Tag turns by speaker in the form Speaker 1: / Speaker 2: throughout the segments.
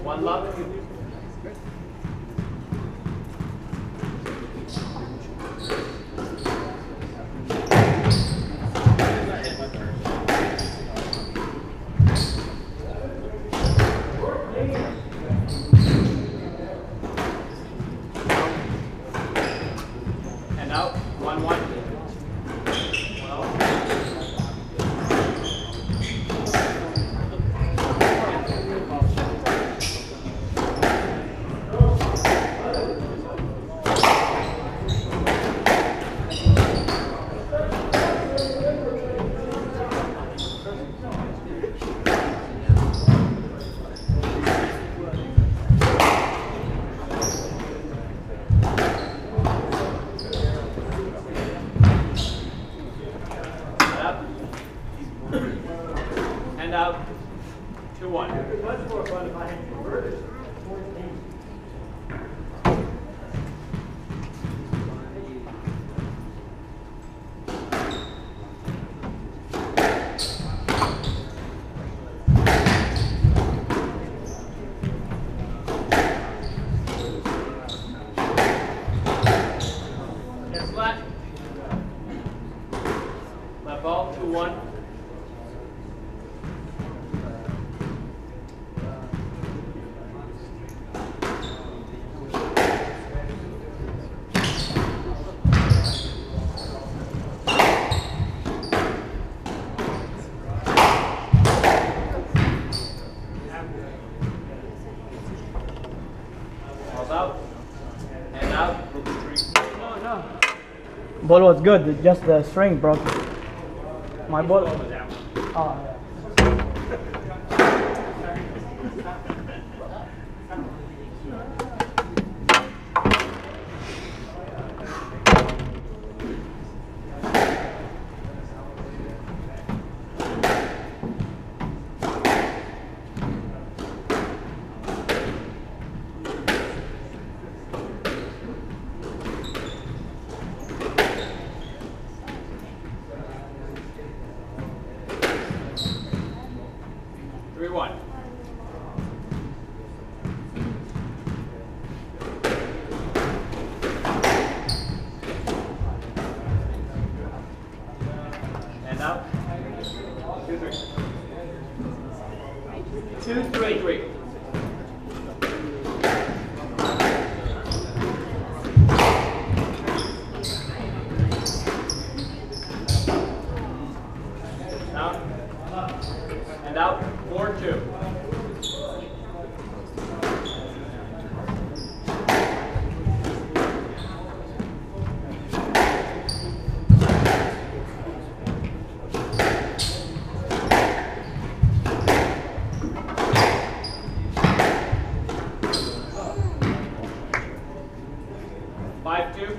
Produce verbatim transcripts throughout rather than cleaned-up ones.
Speaker 1: One love. And out. One, one. And out. Two, one. Much more fun if I had converted. Get flat. Left ball. Two, one. Out and out.
Speaker 2: No, no. Ball was good, just the string broke. My ball was out. Oh, yeah.
Speaker 1: Three, one. And out. Two, three. Two, three, three. Out. And out. Four, two. Five, two.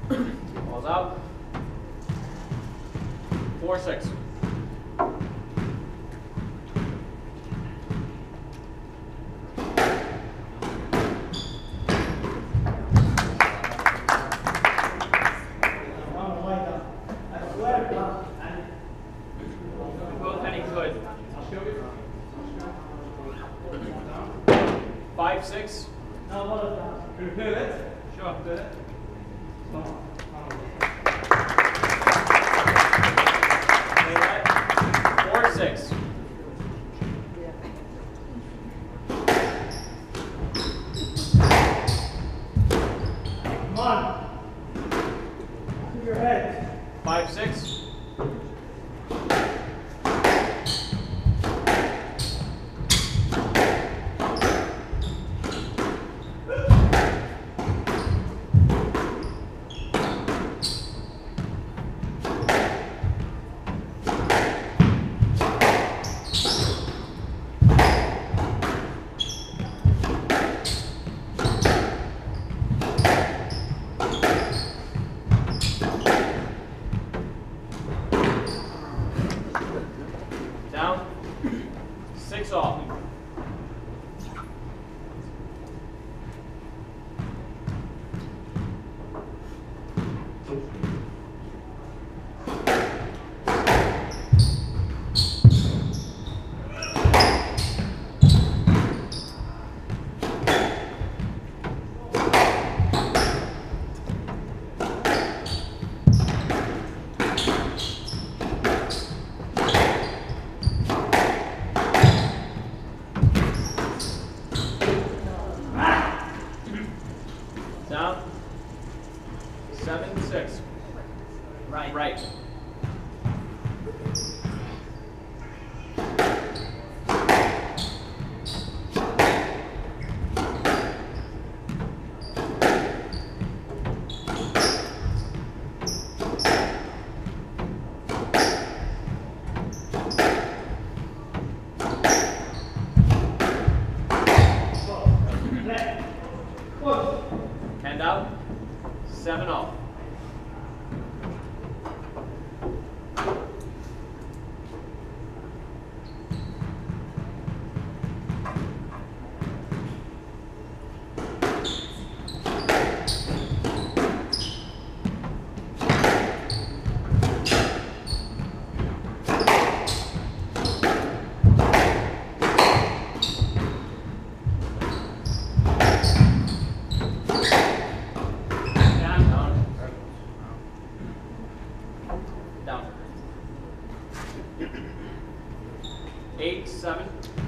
Speaker 1: Ball's out. Four, six. Both heading good. Five, six.
Speaker 2: Can you clear it?
Speaker 1: Sure.
Speaker 2: Clear it?
Speaker 1: Four, six.
Speaker 2: Come on. To your head.
Speaker 1: Five, six. Down. Six off. Down. Seven, six. Right. Right. Hand out. Seven off. Down. Eight, seven.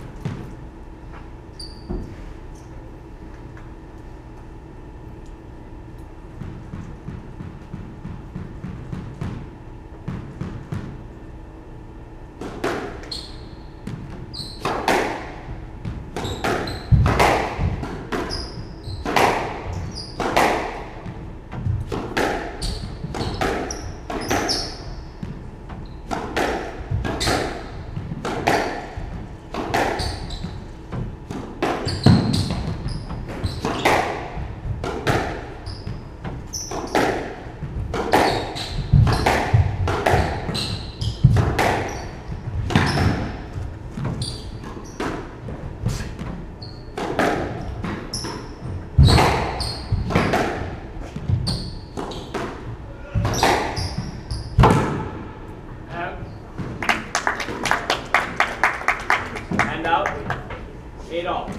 Speaker 1: Hand out. Eight off.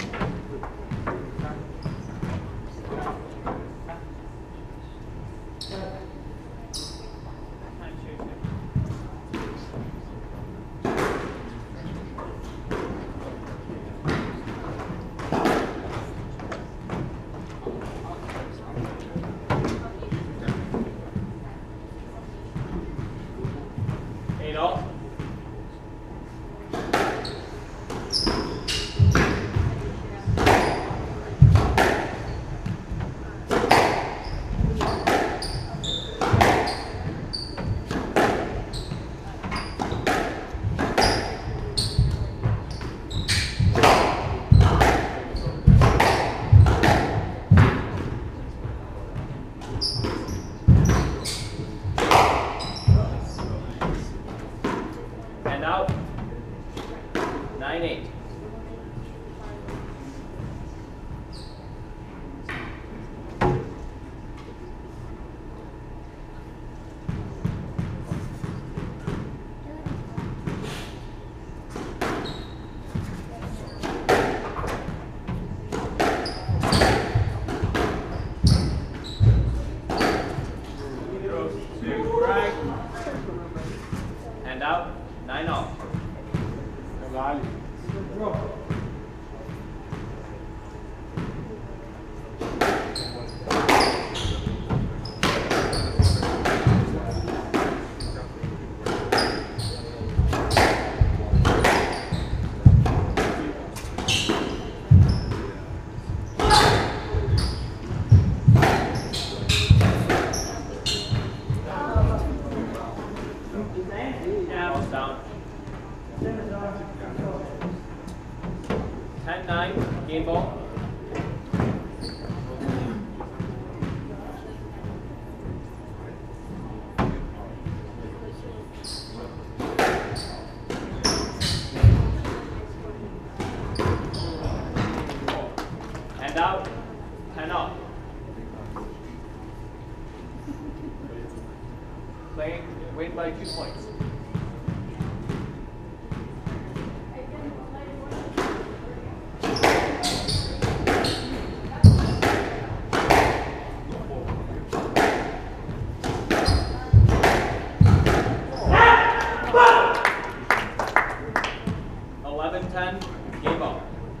Speaker 1: Eight off. win by two points. eleven ten, game over.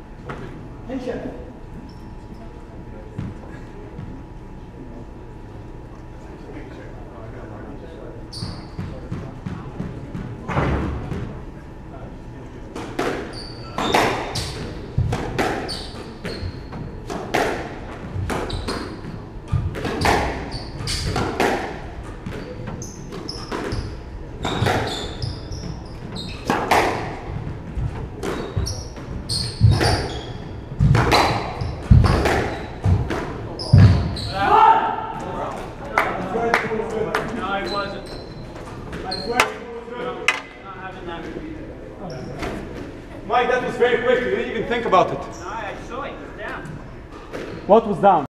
Speaker 1: No, it wasn't. I swear no, not having that.
Speaker 3: Mike, that was very quick. You didn't even think about it.
Speaker 1: No, I saw it. It's down.
Speaker 3: What was down?